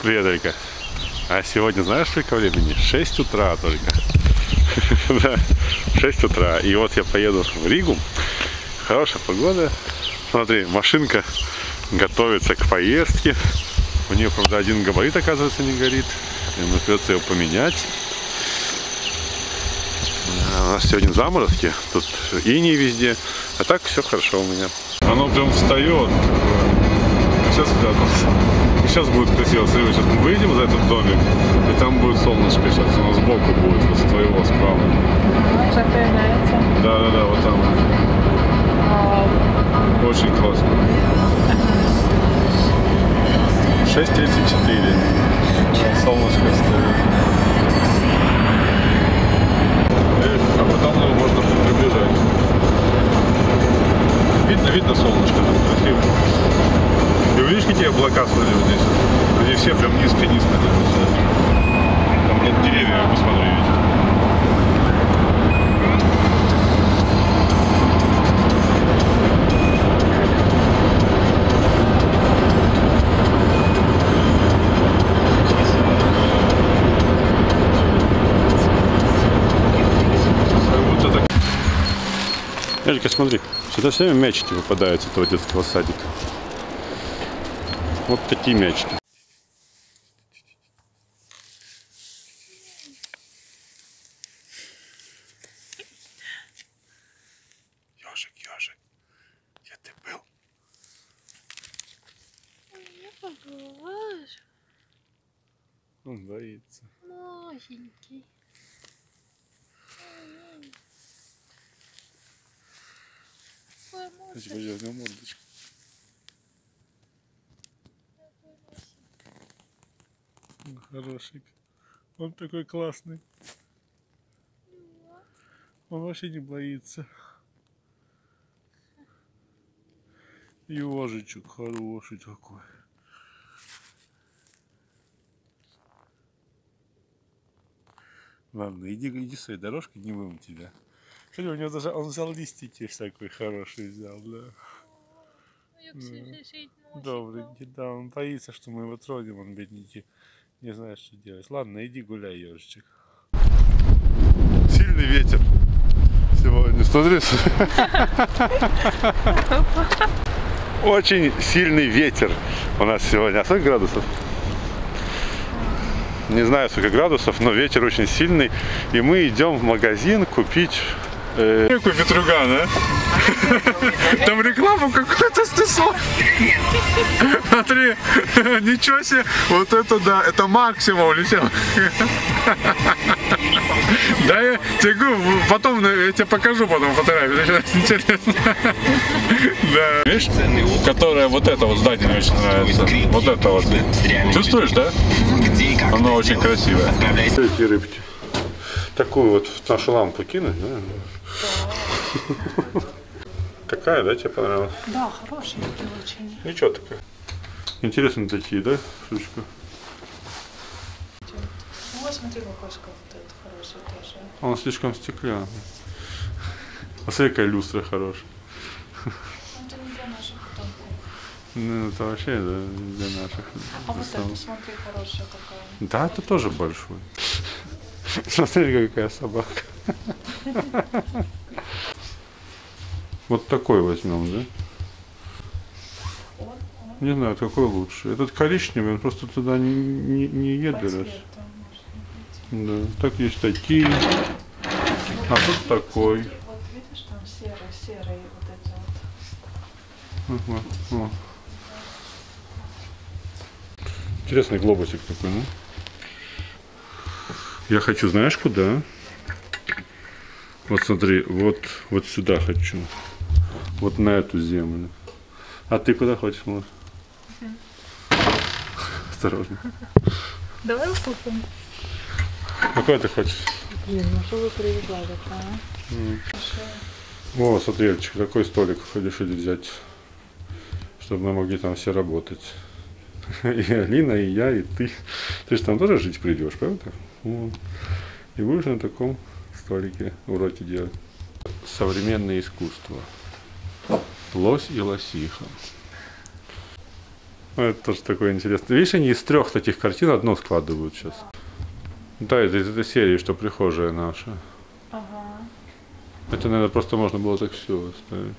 Привет, Ольга. А сегодня знаешь, сколько времени? 6 утра только. Да, 6 утра. И вот я поеду в Ригу. Хорошая погода. Смотри, машинка готовится к поездке. У нее, правда, один габарит, оказывается, не горит. И мне придется его поменять. У нас сегодня заморозки. Тут иней везде. А так все хорошо у меня. Оно прям встает. Сейчас спрятался. И сейчас будет красиво. Смотри, сейчас мы выйдем за этот домик, и там будет солнышко. Сейчас оно сбоку будет, вот с твоего справа. Уже появляется. Да, вот там. Очень классно. 6:34. Солнышко стоит. А потом его можно приближать. Видно солнышко, там красиво. И видишь, какие облака, смотри, вот здесь. Они все прям низко-низко. Там нет деревьев, посмотри, видишь. Элька, смотри, сюда все время мячики выпадают с этого детского садика. Вот такие мячики. Ежик, где ты был? Не поглажу. Он боится. Маленький. Возьмем мордочку. Хороший. Он такой классный. Он вообще не боится. Ежичек хороший такой. Ладно, иди своей дорожкой, не будем тебя. Смотри, у него даже он взял листики всякой хороший взял, да. Добренький, да, он боится, что мы его тронем, он бедненький. Не знает, что делать. Ладно, иди гуляй, ежичек. Сильный ветер сегодня. Смотри. Очень сильный ветер у нас сегодня. А сколько градусов? Не знаю, сколько градусов, но ветер очень сильный. И мы идем в магазин купить... Какой ветруган, а? Там рекламу какую-то стесал. Смотри, ничего себе. Вот это да, это максимум летел. Да, я тебе говорю, потом я тебе покажу потом фотографию. Интересно. Да. Видишь, которая вот это вот здание мне очень нравится. Вот это вот. Чувствуешь, да? Оно очень красивое. Эти рыбки. Такую вот в нашу лампу кинуть, да? Какая, да, тебе понравилась? Да, хорошенький очень. Ничего такая. Интересно такие, да, штучка? Ну, смотри, какой шкаф этот хороший тоже. Он слишком стеклянный. А смотри, какая люстра хорошая. Это не для наших потомков. Ну, это вообще для наших. А вот это, смотри, хорошая какая. Да, это тоже большой. Смотри, какая собака. Вот такой возьмем, да? Не знаю, какой лучше. Этот коричневый, он просто туда не едет. Да, так есть такие. А тут такой. Вот видишь, там серый вот эти вот. Вот. Интересный глобусик такой, ну? Я хочу, знаешь, куда? Вот смотри, вот сюда хочу. Вот на эту землю. А ты куда хочешь, малыш? Осторожно. Давай уступим. А куда ты хочешь? Блин, ну что вы привезла такая? О, смотри, Эльчик, такой столик решили взять, чтобы мы могли там все работать. И Алина, и я, и ты. Ты же там тоже жить придешь, правда? Вот. И будешь на таком столике уроки делать. Современное искусство. Лось и лосиха. Это тоже такое интересное. Видишь, они из 3 таких картин одну складывают сейчас. Да, это из этой серии, что прихожая наша. Ага. Это, наверное, просто можно было так все оставить.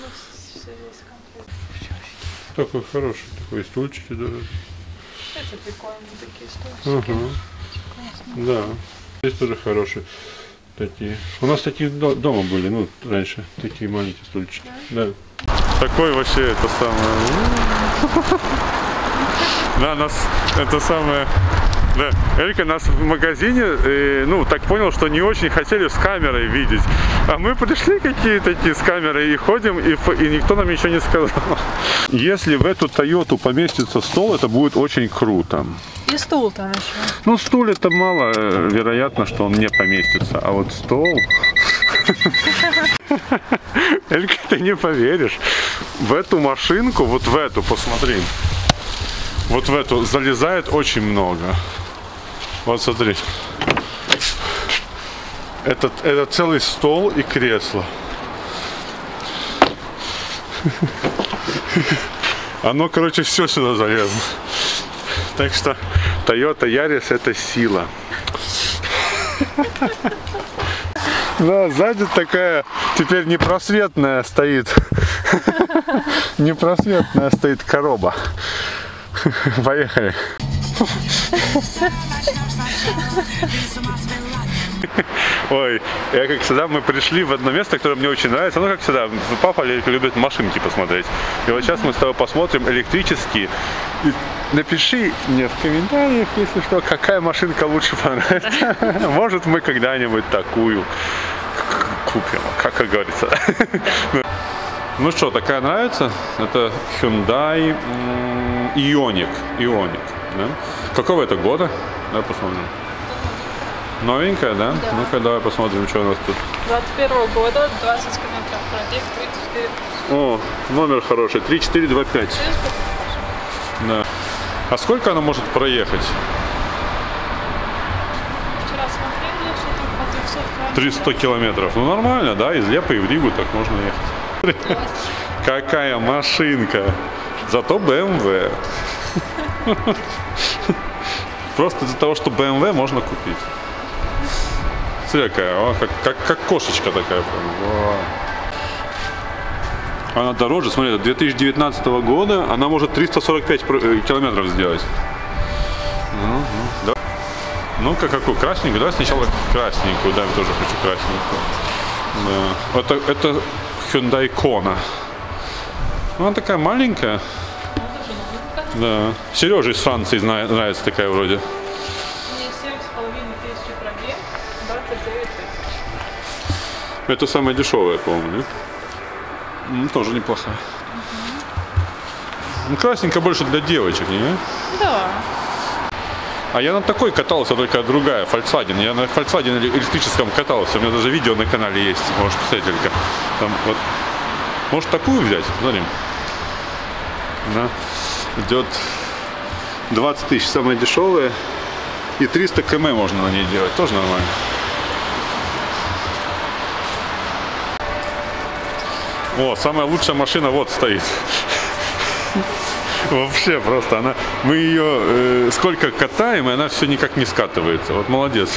Такой хороший, такой стульчики даже. Это прикольные такие стульчики. Ага. Да. Здесь тоже хорошие такие. У нас такие дома были, ну, раньше, такие маленькие стульчики. Да. Такой вообще это самое. Да, нас это самое. Да, Элька нас в магазине, ну, так понял, что не очень хотели с камерой видеть. А мы пришли какие-то такие с камерой и ходим, и никто нам ничего не сказал. Если в эту Тойоту поместится стол, это будет очень круто. И стул там еще. Ну, стул это мало вероятно, что он не поместится, а вот стол... Элька, ты не поверишь. В эту машинку, вот в эту, посмотри. Вот в эту залезает очень много. Вот смотри. Это целый стол и кресло. Оно, короче, все сюда залезло. Так что Toyota Yaris это сила. Да, сзади такая теперь непросветная стоит. Непросветная стоит короба. Поехали. Ой, я как всегда, мы пришли в одно место, которое мне очень нравится. Ну, как всегда, папа любит машинки посмотреть. И вот сейчас мы с тобой посмотрим электрические. И напиши мне в комментариях, если что, какая машинка лучше понравится. Может, мы когда-нибудь такую купим, как говорится. Ну что, такая нравится? Это Hyundai Ioniq. Да? Какого это года? Давай посмотрим. Новенькая, да? Да. Ну-ка, давай посмотрим, что у нас тут. 21 года, 20 километров, пробег 34. О, номер хороший, 3425. Да. А сколько она может проехать? Вчера смотрели, что там по 300 300 километров. Ну нормально, да? Из Лепы в Ригу так можно ехать. Какая машинка. Зато BMW. Просто из-за того, что BMW можно купить. Смотри, какая, как кошечка такая. Она дороже, смотри, это 2019 года, она может 345 километров сделать. Да. Ну-ка, какую? Красненькую? Давай сначала красненькую, да, я тоже хочу красненькую. Да. Это Hyundai Kona. Она такая маленькая. Да. Сереже из Франции нравится такая вроде. Мне 7,5 пробег, 29 тысяч. Это самая дешевая, по-моему, нет? Тоже неплохая. Ну, красненькая больше для девочек, не? Да. А я на такой катался, только другая, Volkswagen. Я на Volkswagen электрическом катался. У меня даже видео на канале есть. Можешь посмотреть только. Там, вот. Может такую взять? Смотри. Да. Идет 20 тысяч, самая дешевая. И 300 км можно на ней делать. Тоже нормально. О, самая лучшая машина вот стоит. Вообще просто она. Мы ее сколько катаем, и она все никак не скатывается. Вот молодец.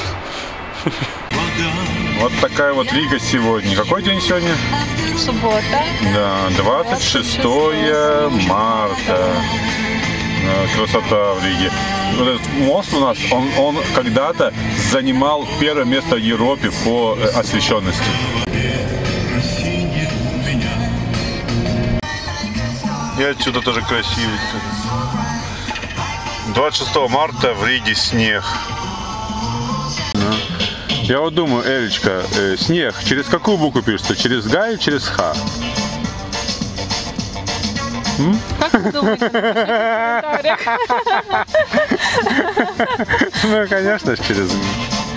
Вот такая вот Рига сегодня. Какой день сегодня? Суббота. Да, 26 марта. Красота в Риге. Вот этот мост у нас, он когда-то занимал первое место в Европе по освещенности. И отсюда тоже красивый. 26 марта в Риге снег. Я вот думаю, Элечка, снег через какую букву пишется? Через Г или через Х? Как вы думаете? В комментариях. Ну, конечно, через Г.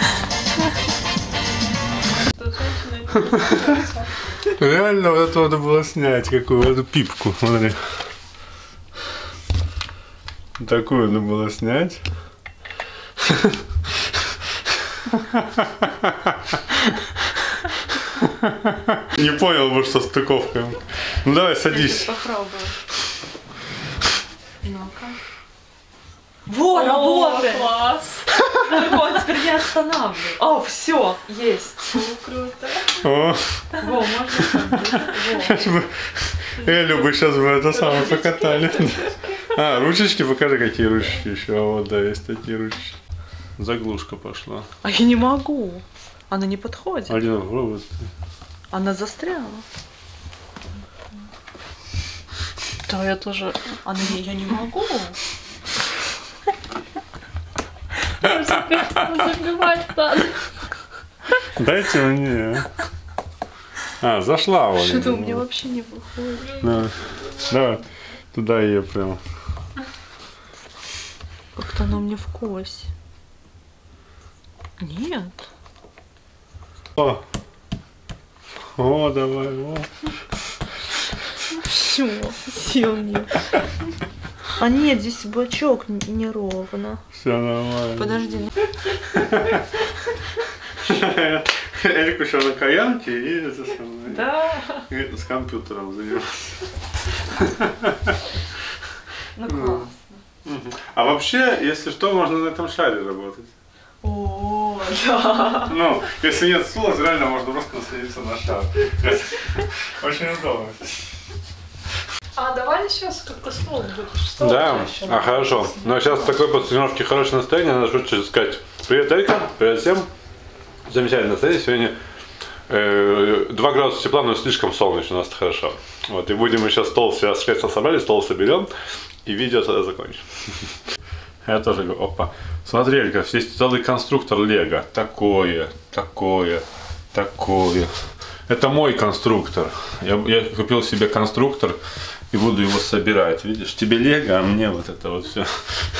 Реально, вот это надо было снять, какую эту пипку, смотри. Такую надо было снять. Не понял бы, что стыковка. Ну давай, садись. Попробую. Ну-ка. Во, работает! Класс! Вот, теперь я останавливаю. О, все, есть. Круто. О, Во, можно. Элю бы сейчас бы это самое покатали. А, ручечки, покажи, какие ручечки еще. А вот, да, есть такие ручечки. Заглушка пошла. А я не могу. Она не подходит. Алина, попробуй. Она застряла. Да, я тоже. Она я не могу. Забивать надо. Дайте мне. А, зашла вот. Что-то у меня вообще не выходит. Да. Давай, туда ее прям. Как-то она мне вкось. Нет. О, о, давай, о. Все, сил нет. А нет, здесь бачок неровно. Все нормально. Подожди. Элька еще на каянке и это самое. Да. И с компьютером занимается. Ну классно. А вообще, если что, можно на этом шаре работать. О, да. Ну, если нет стула, то реально можно просто насадиться на шар. Это очень удобно. А давай сейчас как-то стол будешь. Что Да, у тебя еще? хорошо. Но сейчас в такой после тренировки хорошее настроение, надо что-то сказать. Привет, Элька, привет всем. Замечательное настроение. Сегодня 2 градуса тепла, но слишком солнечно, у нас хорошо. Вот, и будем сейчас стол, все средства собрали, стол соберем, и видео тогда закончим. Я тоже говорю, опа. Смотри, Элька, здесь целый конструктор Лего. Такое, такое, такое. Это мой конструктор. Я купил себе конструктор и буду его собирать. Видишь, тебе Лего, а мне вот это вот все.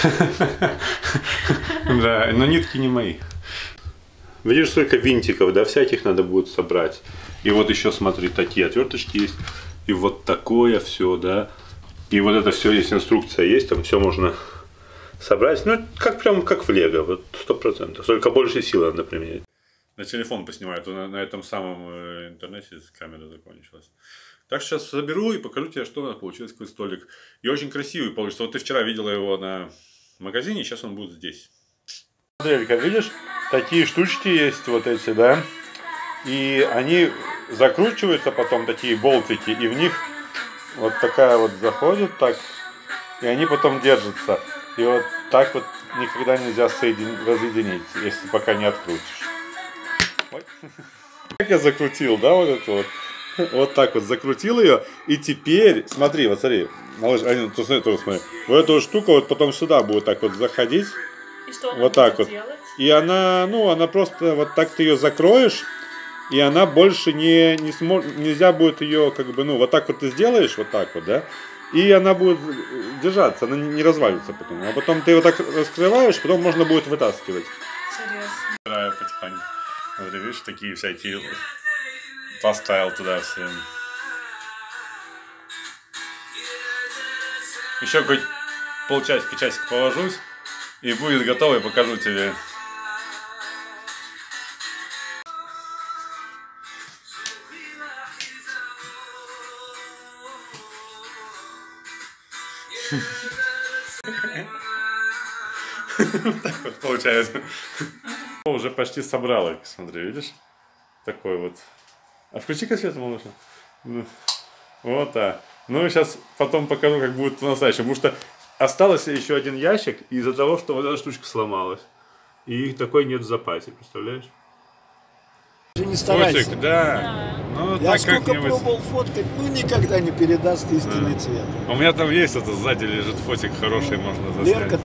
Да, но нитки не мои. Видишь, сколько винтиков, да, всяких надо будет собрать. И вот еще, смотри, такие отверточки есть. И вот такое все, да. И вот это все есть, инструкция есть, там все можно собрать. Ну, как прям как в Лего, вот 100%. Только больше силы надо применять. На телефон поснимаю, то на этом самом интернете камера закончилась. Так что сейчас соберу и покажу тебе, что у нас получилось, какой столик. И очень красивый получится. Вот ты вчера видела его на магазине, сейчас он будет здесь. Смотри, Элька, видишь, такие штучки есть вот эти, да? И они закручиваются потом, такие болтики, и в них вот такая вот заходит так, и они потом держатся. И вот так вот никогда нельзя разъединить, если пока не открутишь. Ой. Как я закрутил, да, вот это вот. Вот так вот закрутил ее, и теперь, смотри, вот смотри, малыш, тоже смотри, вот эту штуку вот потом сюда будет так вот заходить. И что вот так вот. Делать? И она, ну, она просто вот так ты ее закроешь, и она больше не сможет, нельзя будет ее, как бы, ну, вот так вот ты сделаешь, вот так вот, да, и она будет держаться, она не развалится потом. А потом ты его так раскрываешь, потом можно будет вытаскивать. Интересно. Потихоньку. Вот, видишь, такие всякие поставил туда все. Еще какой-то полчасика-часик положусь, и будет готово, и покажу тебе. Так вот получается. Уже почти собрала, смотри, видишь? Такой вот. А включи-ка свет, малыша. Вот так. Ну и сейчас потом покажу, как будет по-настоящему. Потому что остался еще один ящик из-за того, что вот эта штучка сломалась. И их такой нет в запасе, представляешь? Ты не старайся. Фотик, да. Ну, Я так сколько как-нибудь. пробовал фоткать, ну никогда не передаст истинный цвет. У меня там есть это сзади лежит фотик хороший, можно заснять. Лерка